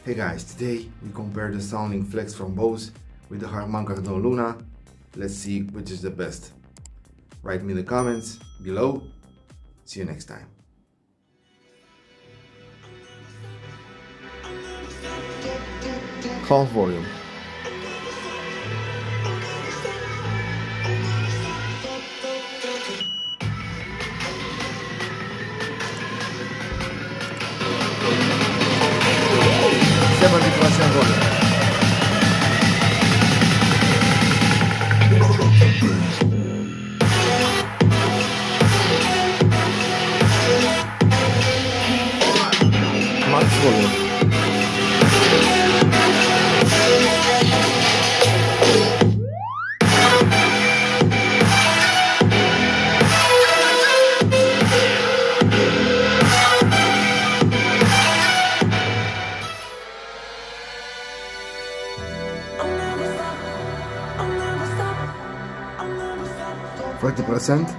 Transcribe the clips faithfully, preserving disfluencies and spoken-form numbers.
Hey guys, today we compare the SoundLink Flex from Bose with the Harman Kardon Luna. Let's see which is the best. Write me in the comments below. See you next time. Half volume. seventy percent volume. Max volume. forty percent.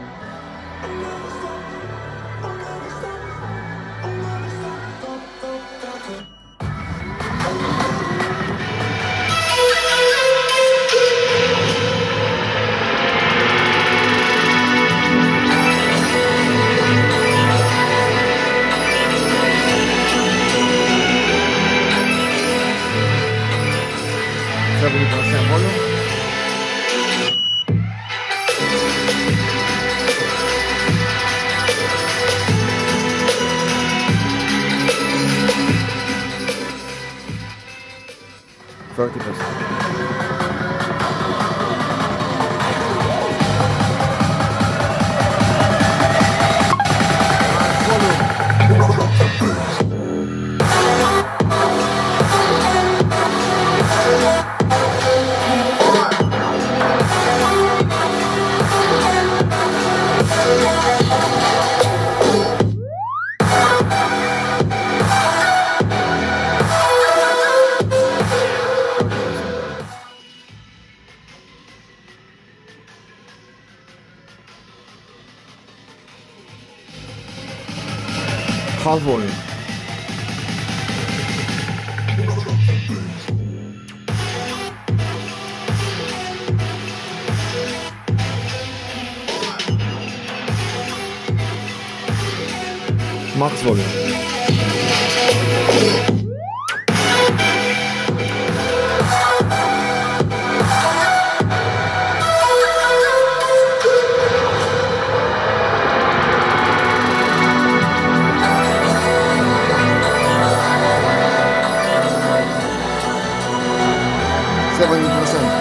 seventy percent volume. thirty percent. Half volume. Max volume. seventy percent.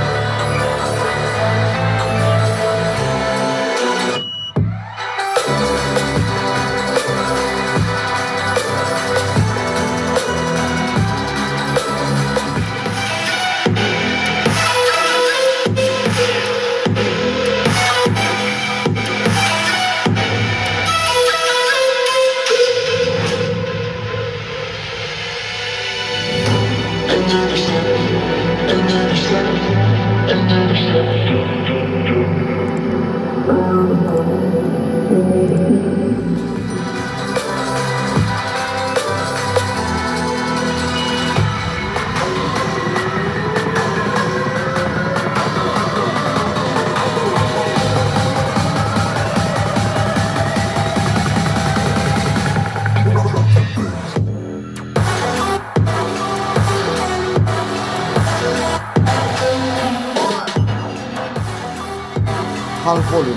Half volume.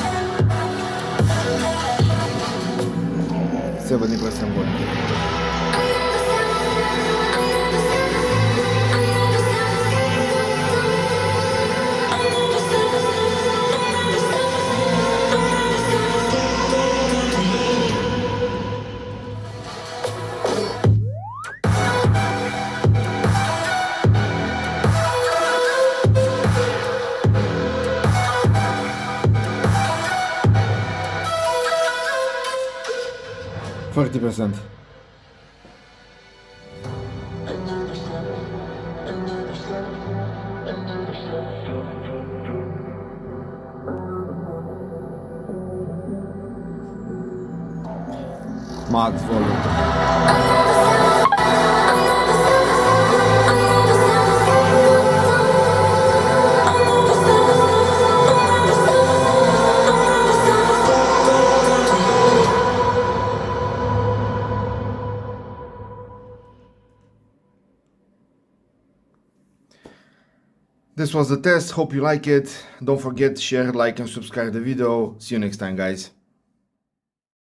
seventy percent volume. forty percent. Max volume. This was the test. Hope you like it. Don't forget, share, like, and subscribe the video. See you next time, guys.